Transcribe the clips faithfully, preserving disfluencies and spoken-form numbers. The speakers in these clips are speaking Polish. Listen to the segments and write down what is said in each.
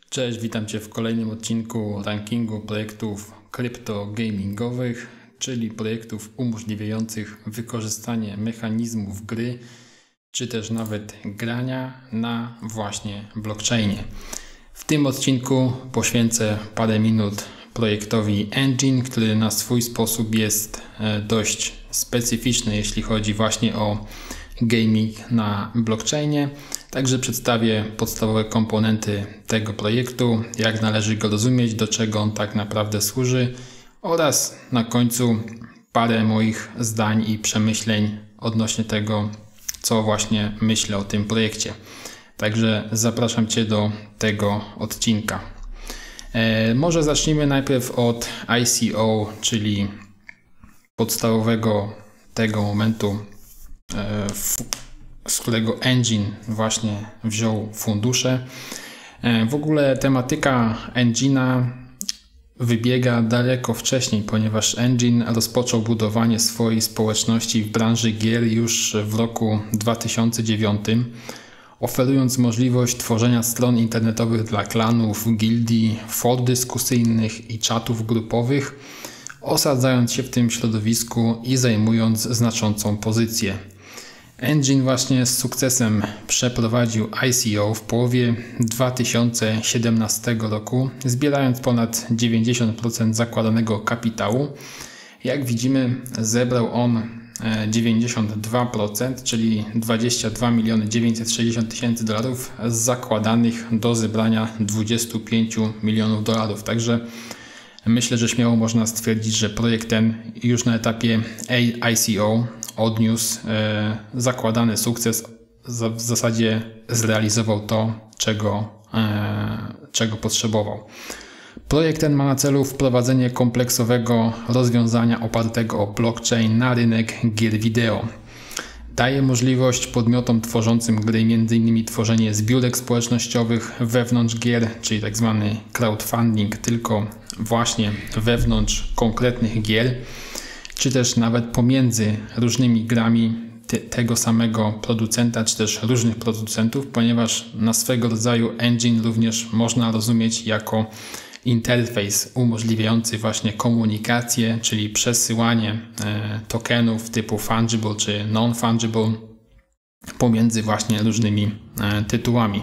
Cześć, witam Cię w kolejnym odcinku rankingu projektów kryptogamingowych, czyli projektów umożliwiających wykorzystanie mechanizmów gry, czy też nawet grania na właśnie blockchainie. W tym odcinku poświęcę parę minut projektowi Engine, który na swój sposób jest dość specyficzny, jeśli chodzi właśnie o gaming na blockchainie. Także przedstawię podstawowe komponenty tego projektu, jak należy go rozumieć, do czego on tak naprawdę służy oraz na końcu parę moich zdań i przemyśleń odnośnie tego, co właśnie myślę o tym projekcie. Także zapraszam Cię do tego odcinka. E, może zacznijmy najpierw od I C O, czyli podstawowego tego momentu, e, w, z którego Engine właśnie wziął fundusze. E, w ogóle tematyka Engine'a wybiega daleko wcześniej, ponieważ Engine rozpoczął budowanie swojej społeczności w branży gier już w roku dwa tysiące dziewiątym. Oferując możliwość tworzenia stron internetowych dla klanów, gildii, for dyskusyjnych i czatów grupowych, osadzając się w tym środowisku i zajmując znaczącą pozycję. Engine właśnie z sukcesem przeprowadził I C O w połowie dwa tysiące siedemnastego roku, zbierając ponad dziewięćdziesiąt procent zakładanego kapitału. Jak widzimy, zebrał on dziewięćdziesiąt dwa procent, czyli dwadzieścia dwa miliony dziewięćset sześćdziesiąt tysięcy dolarów z zakładanych do zebrania dwudziestu pięciu milionów dolarów. Także myślę, że śmiało można stwierdzić, że projekt ten już na etapie I C O odniósł e, zakładany sukces, w zasadzie zrealizował to, czego, e, czego potrzebował. Projekt ten ma na celu wprowadzenie kompleksowego rozwiązania opartego o blockchain na rynek gier wideo. Daje możliwość podmiotom tworzącym gry m.in. tworzenie zbiórek społecznościowych wewnątrz gier, czyli tzw. crowdfunding tylko właśnie wewnątrz konkretnych gier, czy też nawet pomiędzy różnymi grami te, tego samego producenta, czy też różnych producentów, ponieważ na swego rodzaju engine również można rozumieć jako interfejs umożliwiający właśnie komunikację, czyli przesyłanie e, tokenów typu fungible czy non-fungible pomiędzy właśnie różnymi e, tytułami.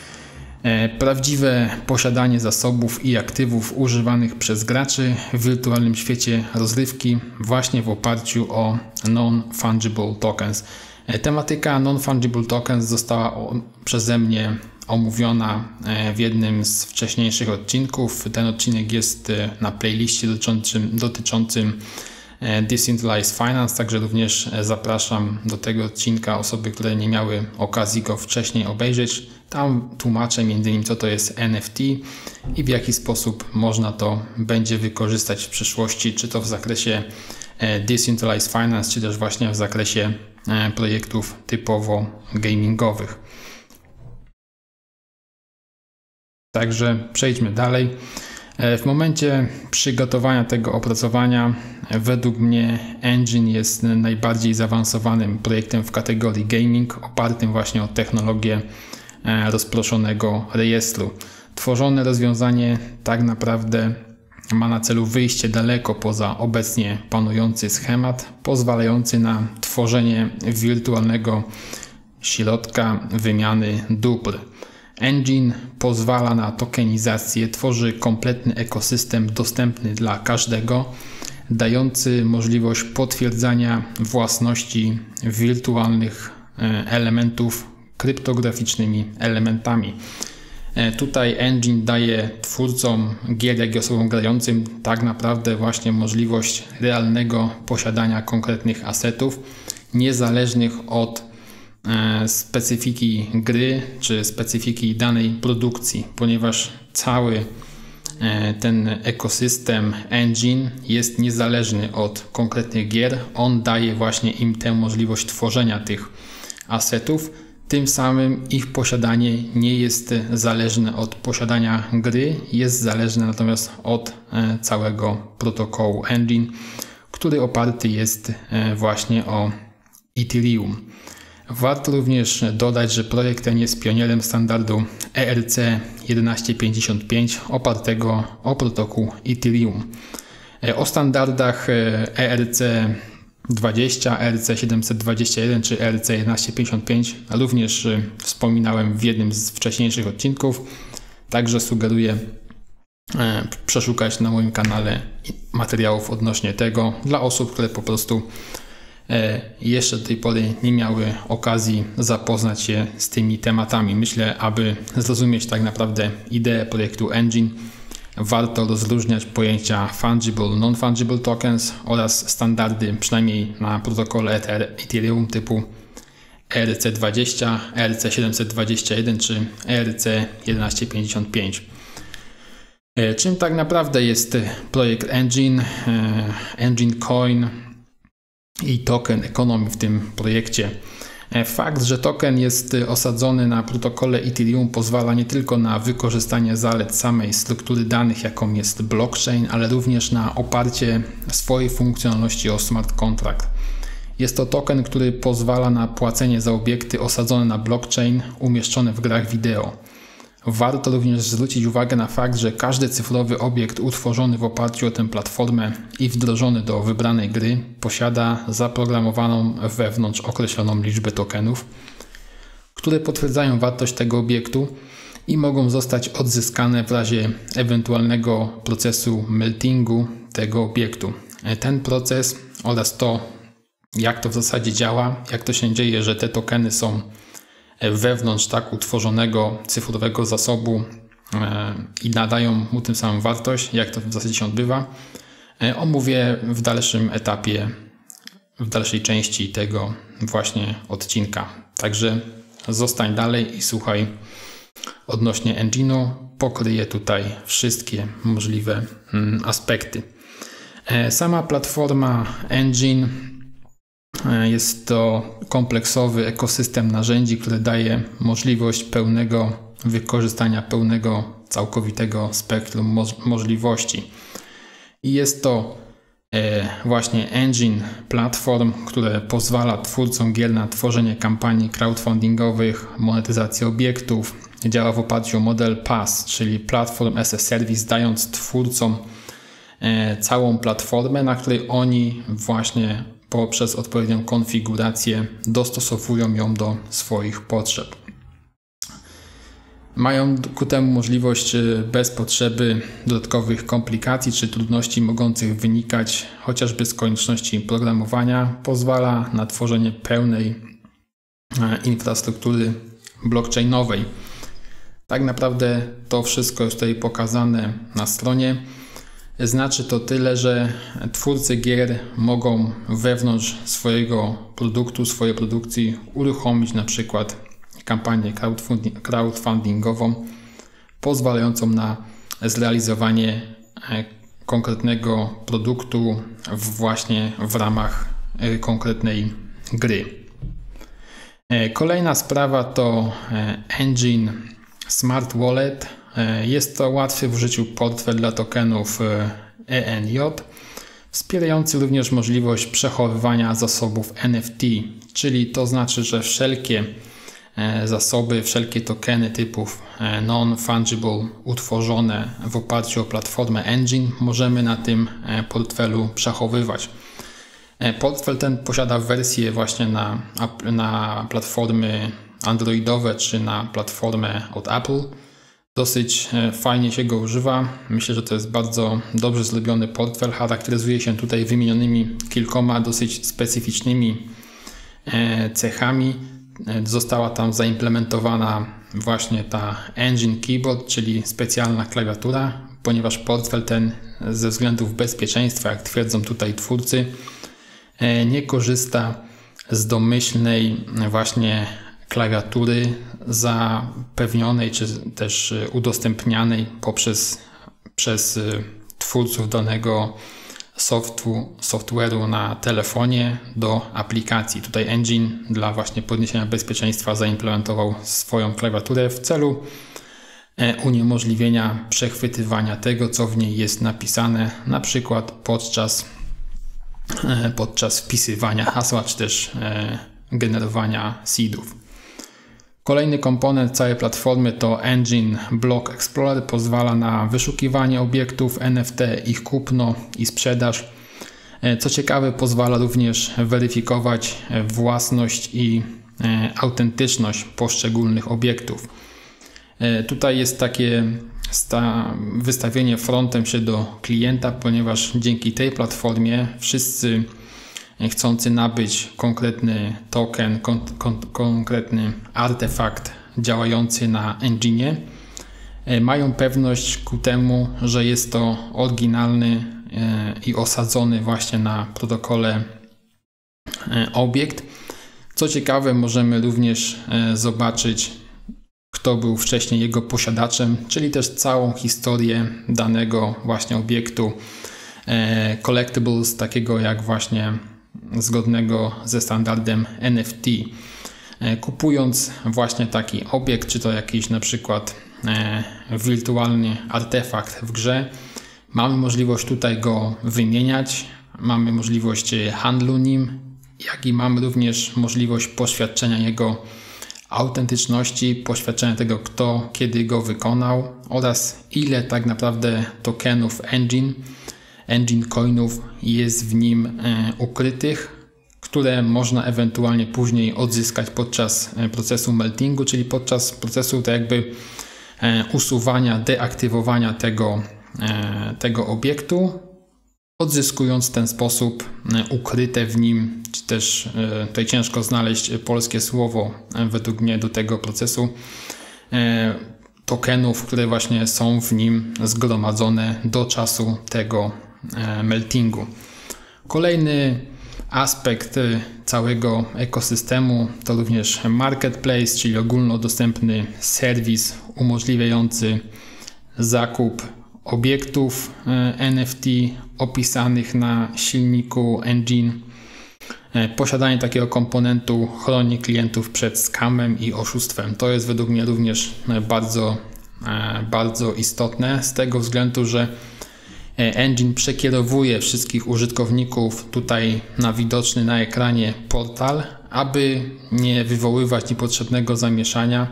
E, prawdziwe posiadanie zasobów i aktywów używanych przez graczy w wirtualnym świecie rozrywki właśnie w oparciu o non-fungible tokens. E, tematyka non-fungible tokens została o, przeze mnie omówiona w jednym z wcześniejszych odcinków. Ten odcinek jest na playliście dotyczącym, dotyczącym Decentralized Finance, także również zapraszam do tego odcinka osoby, które nie miały okazji go wcześniej obejrzeć. Tam tłumaczę między innymi, co to jest N F T i w jaki sposób można to będzie wykorzystać w przyszłości, czy to w zakresie Decentralized Finance, czy też właśnie w zakresie projektów typowo gamingowych. Także przejdźmy dalej. W momencie przygotowania tego opracowania według mnie Engine jest najbardziej zaawansowanym projektem w kategorii gaming, opartym właśnie o technologię rozproszonego rejestru. Tworzone rozwiązanie tak naprawdę ma na celu wyjście daleko poza obecnie panujący schemat, pozwalający na tworzenie wirtualnego środka wymiany dóbr. Engine pozwala na tokenizację, tworzy kompletny ekosystem dostępny dla każdego, dający możliwość potwierdzania własności wirtualnych elementów kryptograficznymi elementami. Tutaj Engine daje twórcom gier, jak i osobom grającym tak naprawdę właśnie możliwość realnego posiadania konkretnych asetów, niezależnych od specyfiki gry czy specyfiki danej produkcji, ponieważ cały ten ekosystem Engine jest niezależny od konkretnych gier. On daje właśnie im tę możliwość tworzenia tych asetów. Tym samym ich posiadanie nie jest zależne od posiadania gry, jest zależne natomiast od całego protokołu Engine, który oparty jest właśnie o Ethereum. Warto również dodać, że projekt ten jest pionierem standardu E R C jedenaście pięćdziesiąt pięć opartego o protokół Ethereum. O standardach E R C dwadzieścia, E R C siedemset dwadzieścia jeden czy E R C jedenaście pięćdziesiąt pięć również wspominałem w jednym z wcześniejszych odcinków, także sugeruję przeszukać na moim kanale materiałów odnośnie tego dla osób, które po prostu jeszcze do tej pory nie miały okazji zapoznać się z tymi tematami. Myślę, aby zrozumieć tak naprawdę ideę projektu Engine, warto rozróżniać pojęcia fungible, non-fungible tokens oraz standardy, przynajmniej na protokole Ethereum typu E R C dwadzieścia, E R C siedemset dwadzieścia jeden czy E R C jedenaście pięćdziesiąt pięć. Czym tak naprawdę jest projekt Engine, Engine Coin i token economy w tym projekcie? Fakt, że token jest osadzony na protokole Ethereum, pozwala nie tylko na wykorzystanie zalet samej struktury danych, jaką jest blockchain, ale również na oparcie swojej funkcjonalności o smart contract. Jest to token, który pozwala na płacenie za obiekty osadzone na blockchain umieszczone w grach wideo. Warto również zwrócić uwagę na fakt, że każdy cyfrowy obiekt utworzony w oparciu o tę platformę i wdrożony do wybranej gry posiada zaprogramowaną wewnątrz określoną liczbę tokenów, które potwierdzają wartość tego obiektu i mogą zostać odzyskane w razie ewentualnego procesu meltingu tego obiektu. Ten proces oraz to, jak to w zasadzie działa, jak to się dzieje, że te tokeny są wewnątrz tak utworzonego cyfrowego zasobu i nadają mu tym samym wartość, jak to w zasadzie się odbywa, omówię w dalszym etapie, w dalszej części tego właśnie odcinka. Także zostań dalej i słuchaj odnośnie Engine'u. Pokryję tutaj wszystkie możliwe aspekty. Sama platforma Engine jest to kompleksowy ekosystem narzędzi, który daje możliwość pełnego wykorzystania, pełnego, całkowitego spektrum mo możliwości. I jest to e, właśnie engine platform, które pozwala twórcom gier na tworzenie kampanii crowdfundingowych, monetyzację obiektów. Działa w oparciu o model P A S, czyli Platform as a Service, dając twórcom e, całą platformę, na której oni właśnie poprzez odpowiednią konfigurację dostosowują ją do swoich potrzeb. Mają ku temu możliwość bez potrzeby dodatkowych komplikacji czy trudności mogących wynikać chociażby z konieczności programowania. Pozwala na tworzenie pełnej infrastruktury blockchainowej. Tak naprawdę to wszystko jest tutaj pokazane na stronie. Znaczy to tyle, że twórcy gier mogą wewnątrz swojego produktu, swojej produkcji uruchomić na przykład kampanię crowdfundingową pozwalającą na zrealizowanie konkretnego produktu właśnie w ramach konkretnej gry. Kolejna sprawa to Engine Smart Wallet. Jest to łatwy w użyciu portfel dla tokenów E N J, wspierający również możliwość przechowywania zasobów N F T, czyli to znaczy, że wszelkie zasoby, wszelkie tokeny typów non-fungible utworzone w oparciu o platformę Engine możemy na tym portfelu przechowywać. Portfel ten posiada wersję właśnie na, na platformy androidowe czy na platformę od Apple. Dosyć fajnie się go używa. Myślę, że to jest bardzo dobrze zrobiony portfel. Charakteryzuje się tutaj wymienionymi kilkoma dosyć specyficznymi cechami. Została tam zaimplementowana właśnie ta Engine Keyboard, czyli specjalna klawiatura, ponieważ portfel ten ze względów bezpieczeństwa, jak twierdzą tutaj twórcy, nie korzysta z domyślnej właśnie klawiatury zapewnionej czy też udostępnianej poprzez przez twórców danego softu, software'u na telefonie do aplikacji. Tutaj Engine dla właśnie podniesienia bezpieczeństwa zaimplementował swoją klawiaturę w celu uniemożliwienia przechwytywania tego, co w niej jest napisane, na przykład podczas, podczas wpisywania hasła czy też generowania seedów. Kolejny komponent całej platformy to Engine Block Explorer. Pozwala na wyszukiwanie obiektów N F T, ich kupno i sprzedaż. Co ciekawe, pozwala również weryfikować własność i autentyczność poszczególnych obiektów. Tutaj jest takie wystawienie frontem się do klienta, ponieważ dzięki tej platformie wszyscy chcący nabyć konkretny token, kon, kon, konkretny artefakt działający na engine mają pewność ku temu, że jest to oryginalny i osadzony właśnie na protokole obiekt. Co ciekawe, możemy również zobaczyć, kto był wcześniej jego posiadaczem, czyli też całą historię danego właśnie obiektu collectibles, takiego jak właśnie zgodnego ze standardem N F T. Kupując właśnie taki obiekt, czy to jakiś na przykład wirtualny artefakt w grze, mamy możliwość tutaj go wymieniać, mamy możliwość handlu nim, jak i mamy również możliwość poświadczenia jego autentyczności, poświadczenia tego, kto kiedy go wykonał oraz ile tak naprawdę tokenów engine, engine coinów jest w nim ukrytych, które można ewentualnie później odzyskać podczas procesu meltingu, czyli podczas procesu tak jakby usuwania, deaktywowania tego, tego obiektu, odzyskując w ten sposób ukryte w nim, czy też tutaj ciężko znaleźć polskie słowo według mnie do tego procesu, tokenów, które właśnie są w nim zgromadzone do czasu tego meltingu. Kolejny aspekt całego ekosystemu to również marketplace, czyli ogólnodostępny serwis umożliwiający zakup obiektów N F T opisanych na silniku engine. Posiadanie takiego komponentu chroni klientów przed scamem i oszustwem. To jest według mnie również bardzo, bardzo istotne z tego względu, że engine przekierowuje wszystkich użytkowników tutaj na widoczny na ekranie portal, aby nie wywoływać niepotrzebnego zamieszania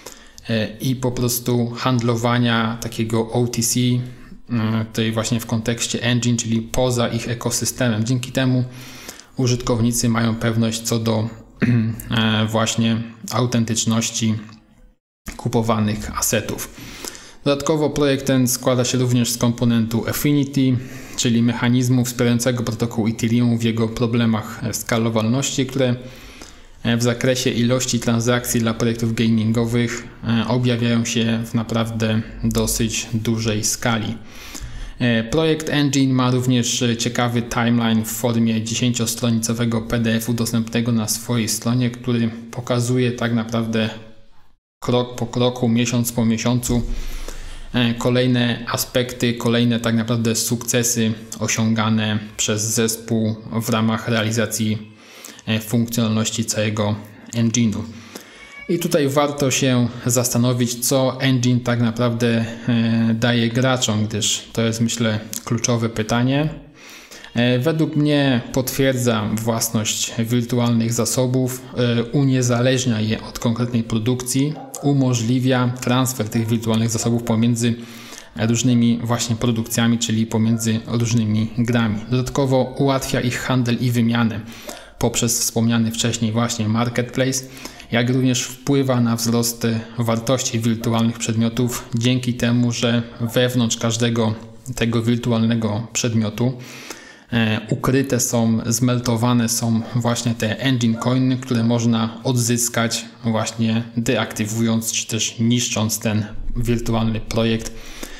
i po prostu handlowania takiego O T C, tutaj właśnie w kontekście engine, czyli poza ich ekosystemem. Dzięki temu użytkownicy mają pewność co do właśnie autentyczności kupowanych asetów. Dodatkowo projekt ten składa się również z komponentu Affinity, czyli mechanizmu wspierającego protokół Ethereum w jego problemach skalowalności, które w zakresie ilości transakcji dla projektów gamingowych objawiają się w naprawdę dosyć dużej skali. Projekt Engine ma również ciekawy timeline w formie dziesięciostronicowego P D F-u dostępnego na swojej stronie, który pokazuje tak naprawdę krok po kroku, miesiąc po miesiącu kolejne aspekty, kolejne tak naprawdę sukcesy osiągane przez zespół w ramach realizacji funkcjonalności całego engine'u. I tutaj warto się zastanowić, co engine tak naprawdę daje graczom, gdyż to jest, myślę, kluczowe pytanie. Według mnie potwierdza własność wirtualnych zasobów, uniezależnia je od konkretnej produkcji, umożliwia transfer tych wirtualnych zasobów pomiędzy różnymi właśnie produkcjami, czyli pomiędzy różnymi grami. Dodatkowo ułatwia ich handel i wymianę poprzez wspomniany wcześniej właśnie marketplace, jak również wpływa na wzrost wartości wirtualnych przedmiotów dzięki temu, że wewnątrz każdego tego wirtualnego przedmiotu ukryte są, zmeltowane są właśnie te engine coiny, które można odzyskać właśnie deaktywując czy też niszcząc ten wirtualny projekt.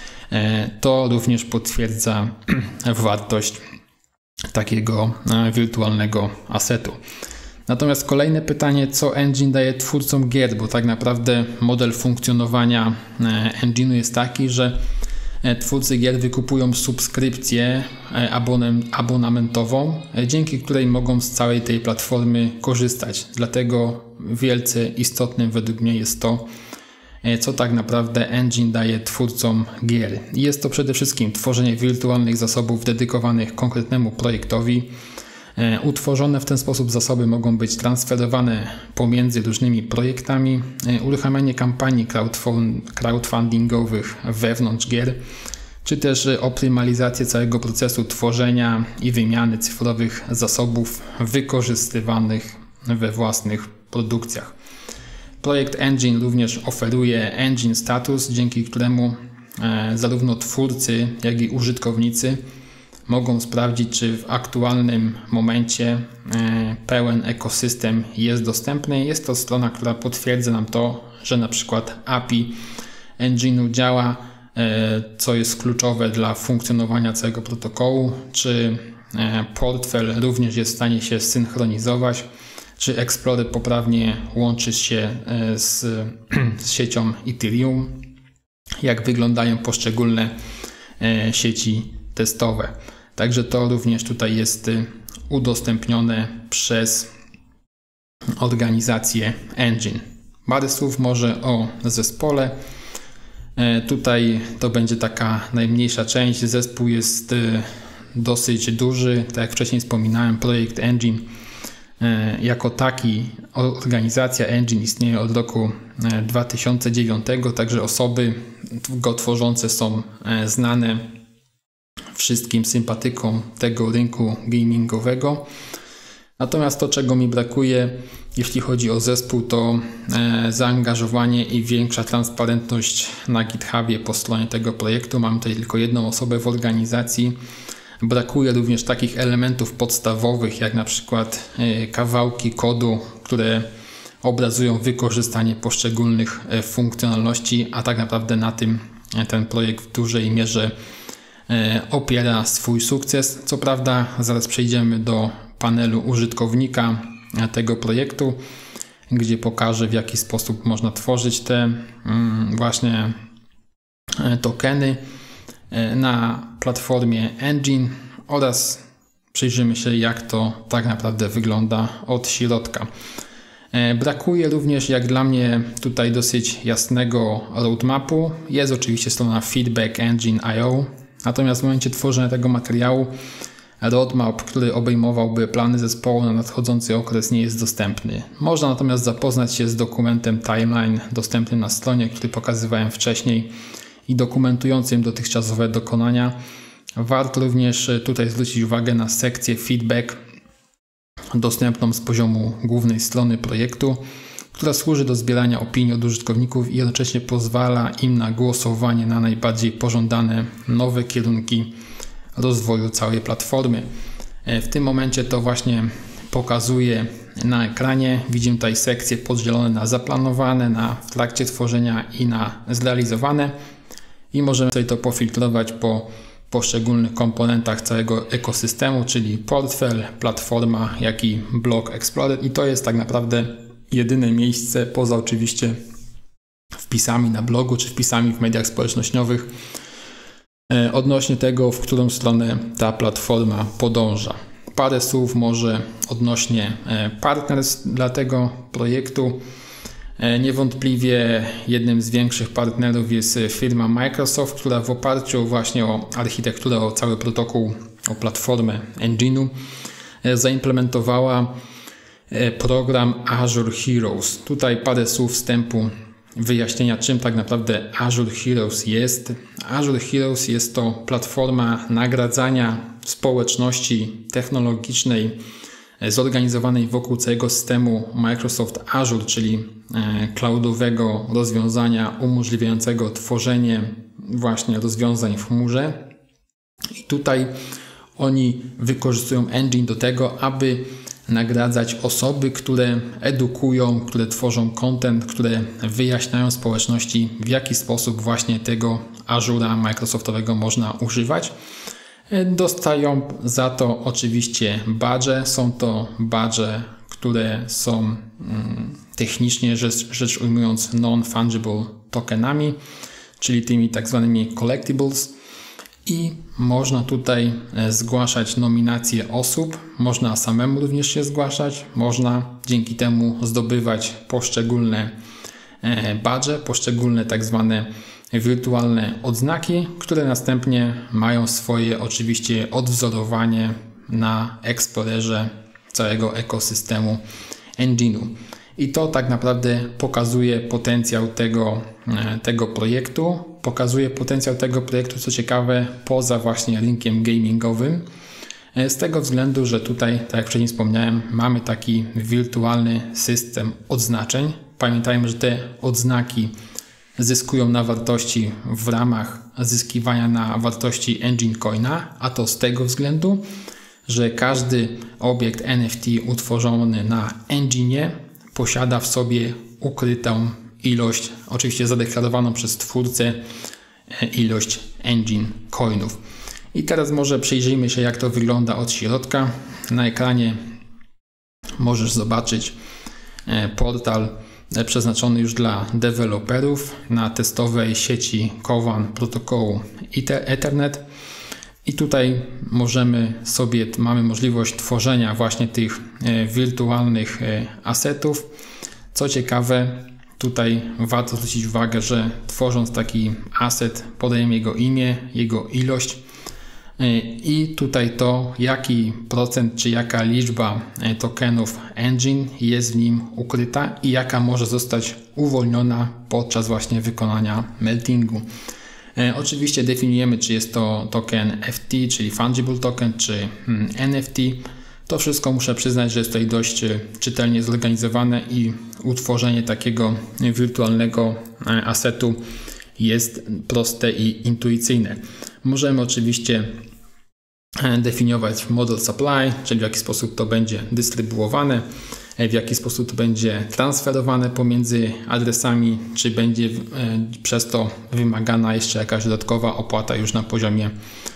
To również potwierdza wartość takiego wirtualnego asetu. Natomiast kolejne pytanie, co engine daje twórcom gier, bo tak naprawdę model funkcjonowania engine'u jest taki, że twórcy gier wykupują subskrypcję abonamentową, dzięki której mogą z całej tej platformy korzystać. Dlatego wielce istotnym według mnie jest to, co tak naprawdę engine daje twórcom gier. Jest to przede wszystkim tworzenie wirtualnych zasobów dedykowanych konkretnemu projektowi, Utworzone w ten sposób zasoby mogą być transferowane pomiędzy różnymi projektami, uruchamianie kampanii crowdfundingowych wewnątrz gier, czy też optymalizację całego procesu tworzenia i wymiany cyfrowych zasobów wykorzystywanych we własnych produkcjach. Projekt Engine również oferuje Engine Status, dzięki któremu zarówno twórcy, jak i użytkownicy mogą sprawdzić, czy w aktualnym momencie pełen ekosystem jest dostępny. Jest to strona, która potwierdza nam to, że na przykład A P I Engine'u działa, co jest kluczowe dla funkcjonowania całego protokołu, czy portfel również jest w stanie się synchronizować, czy Explorer poprawnie łączy się z, z siecią Ethereum, jak wyglądają poszczególne sieci testowe. Także to również tutaj jest udostępnione przez organizację Engine. Parę słów może o zespole. Tutaj to będzie taka najmniejsza część. Zespół jest dosyć duży. Tak jak wcześniej wspominałem, projekt Engine jako taki, organizacja Engine istnieje od roku dwa tysiące dziewiątego, także osoby go tworzące są znane wszystkim sympatykom tego rynku gamingowego. Natomiast to, czego mi brakuje, jeśli chodzi o zespół, to zaangażowanie i większa transparentność na GitHubie po stronie tego projektu. Mam tutaj tylko jedną osobę w organizacji. Brakuje również takich elementów podstawowych, jak na przykład kawałki kodu, które obrazują wykorzystanie poszczególnych funkcjonalności, a tak naprawdę na tym ten projekt w dużej mierze opiera swój sukces. Co prawda zaraz przejdziemy do panelu użytkownika tego projektu, gdzie pokażę, w jaki sposób można tworzyć te właśnie tokeny na platformie Engine oraz przyjrzymy się, jak to tak naprawdę wygląda od środka. Brakuje również, jak dla mnie, tutaj dosyć jasnego roadmapu. Jest oczywiście strona feedback engine kropka i o, natomiast w momencie tworzenia tego materiału roadmap, który obejmowałby plany zespołu na nadchodzący okres, nie jest dostępny. Można natomiast zapoznać się z dokumentem timeline dostępnym na stronie, który pokazywałem wcześniej i dokumentującym dotychczasowe dokonania. Warto również tutaj zwrócić uwagę na sekcję feedback dostępną z poziomu głównej strony projektu, która służy do zbierania opinii od użytkowników i jednocześnie pozwala im na głosowanie na najbardziej pożądane nowe kierunki rozwoju całej platformy. W tym momencie to właśnie pokazuję na ekranie. Widzimy tutaj sekcje podzielone na zaplanowane, na w trakcie tworzenia i na zrealizowane. I możemy sobie to pofiltrować po poszczególnych komponentach całego ekosystemu, czyli portfel, platforma, jak i blog Explorer. I to jest tak naprawdę jedyne miejsce, poza oczywiście wpisami na blogu czy wpisami w mediach społecznościowych, odnośnie tego, w którą stronę ta platforma podąża. Parę słów może odnośnie partnerstw dla tego projektu. Niewątpliwie jednym z większych partnerów jest firma Microsoft, która w oparciu właśnie o architekturę, o cały protokół, o platformę Engine'u zaimplementowała program Azure Heroes. Tutaj parę słów wstępu, wyjaśnienia, czym tak naprawdę Azure Heroes jest. Azure Heroes jest to platforma nagradzania społeczności technologicznej zorganizowanej wokół całego systemu Microsoft Azure, czyli cloudowego rozwiązania umożliwiającego tworzenie właśnie rozwiązań w chmurze. I tutaj oni wykorzystują engine do tego, aby nagradzać osoby, które edukują, które tworzą content, które wyjaśniają społeczności, w jaki sposób właśnie tego Azure'a Microsoftowego można używać. Dostają za to oczywiście badże. Są to badże, które są technicznie rzecz, rzecz ujmując non-fungible tokenami, czyli tymi tak zwanymi collectibles. I można tutaj zgłaszać nominacje osób, można samemu również się zgłaszać, można dzięki temu zdobywać poszczególne badże, poszczególne tak zwane wirtualne odznaki, które następnie mają swoje oczywiście odwzorowanie na Explorerze całego ekosystemu Engine'u. I to tak naprawdę pokazuje potencjał tego, tego projektu. Pokazuje potencjał tego projektu, co ciekawe, poza właśnie rynkiem gamingowym. Z tego względu, że tutaj, tak jak wcześniej wspomniałem, mamy taki wirtualny system odznaczeń. Pamiętajmy, że te odznaki zyskują na wartości w ramach zyskiwania na wartości Engine Coina, a to z tego względu, że każdy obiekt N F T utworzony na Engine'ie posiada w sobie ukrytą ilość, oczywiście zadeklarowaną przez twórcę, ilość Engine Coinów. I teraz może przyjrzyjmy się, jak to wygląda od środka. Na ekranie możesz zobaczyć portal przeznaczony już dla deweloperów na testowej sieci Kowan protokołu Ethernet. I tutaj możemy sobie, mamy możliwość tworzenia właśnie tych wirtualnych asetów. Co ciekawe, tutaj warto zwrócić uwagę, że tworząc taki aset podajemy jego imię, jego ilość i tutaj to, jaki procent czy jaka liczba tokenów Engine jest w nim ukryta i jaka może zostać uwolniona podczas właśnie wykonania meltingu. Oczywiście definiujemy, czy jest to token F T, czyli Fungible Token, czy N F T. To wszystko muszę przyznać, że jest tutaj dość czytelnie zorganizowane i utworzenie takiego wirtualnego asetu jest proste i intuicyjne. Możemy oczywiście definiować model supply, czyli w jaki sposób to będzie dystrybuowane, w jaki sposób to będzie transferowane pomiędzy adresami, czy będzie przez to wymagana jeszcze jakaś dodatkowa opłata już na poziomie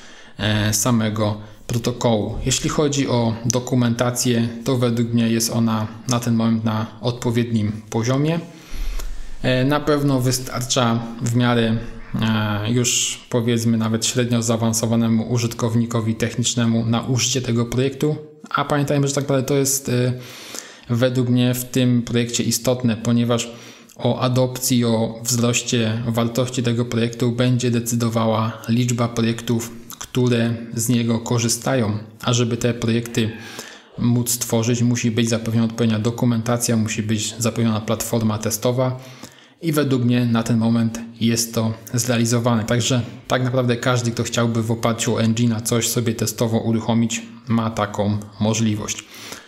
samego protokołu. Jeśli chodzi o dokumentację, to według mnie jest ona na ten moment na odpowiednim poziomie. Na pewno wystarcza w miarę już powiedzmy nawet średnio zaawansowanemu użytkownikowi technicznemu na użycie tego projektu, a pamiętajmy, że tak naprawdę to jest według mnie w tym projekcie istotne, ponieważ o adopcji, o wzroście wartości tego projektu będzie decydowała liczba projektów, które z niego korzystają, a żeby te projekty móc stworzyć, musi być zapewniona odpowiednia dokumentacja, musi być zapewniona platforma testowa i według mnie na ten moment jest to zrealizowane. Także tak naprawdę każdy, kto chciałby w oparciu o Engine'a coś sobie testowo uruchomić, ma taką możliwość.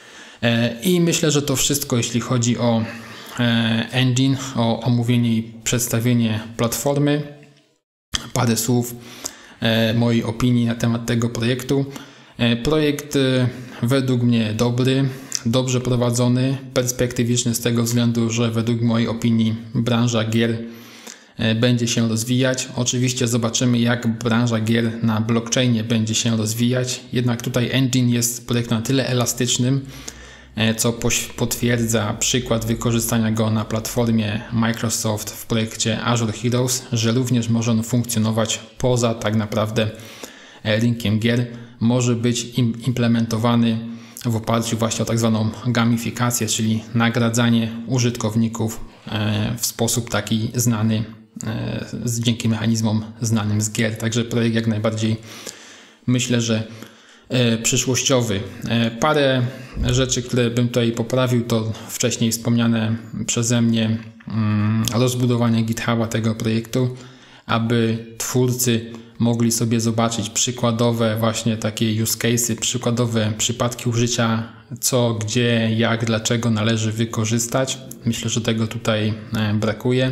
I myślę, że to wszystko, jeśli chodzi o Engine, o omówienie i przedstawienie platformy. Parę słów mojej opinii na temat tego projektu. Projekt według mnie dobry, dobrze prowadzony, perspektywiczny z tego względu, że według mojej opinii branża gier będzie się rozwijać. Oczywiście zobaczymy, jak branża gier na blockchainie będzie się rozwijać. Jednak tutaj Engine jest projektem na tyle elastycznym, co potwierdza przykład wykorzystania go na platformie Microsoft w projekcie Azure Heroes, że również może on funkcjonować poza tak naprawdę rynkiem gier. Może być implementowany w oparciu właśnie o tak zwaną gamifikację, czyli nagradzanie użytkowników w sposób taki znany dzięki mechanizmom znanym z gier. Także projekt jak najbardziej myślę, że przyszłościowy. Parę rzeczy, które bym tutaj poprawił, to wcześniej wspomniane przeze mnie rozbudowanie GitHuba tego projektu, aby twórcy mogli sobie zobaczyć przykładowe właśnie takie use cases, przykładowe przypadki użycia, co, gdzie, jak, dlaczego należy wykorzystać. Myślę, że tego tutaj brakuje.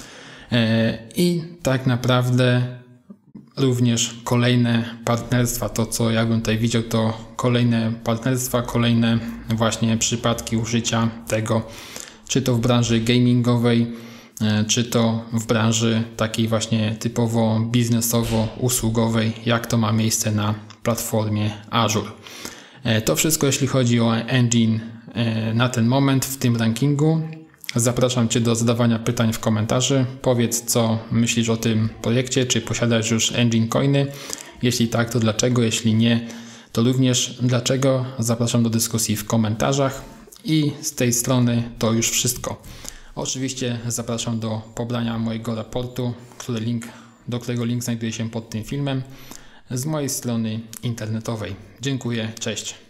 I tak naprawdę również kolejne partnerstwa, to co ja bym tutaj widział, to kolejne partnerstwa, kolejne właśnie przypadki użycia tego, czy to w branży gamingowej, czy to w branży takiej właśnie typowo biznesowo-usługowej, jak to ma miejsce na platformie Azure. To wszystko, jeśli chodzi o Engine na ten moment w tym rankingu. Zapraszam Cię do zadawania pytań w komentarzu. Powiedz, co myślisz o tym projekcie, czy posiadasz już Engine Coiny. Jeśli tak, to dlaczego? Jeśli nie, to również dlaczego? Zapraszam do dyskusji w komentarzach. I z tej strony to już wszystko. Oczywiście zapraszam do pobrania mojego raportu, który link, do którego link znajduje się pod tym filmem. z mojej strony internetowej. Dziękuję, cześć.